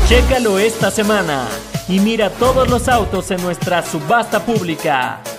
Chécalo esta semana y mira todos los autos en nuestra subasta pública.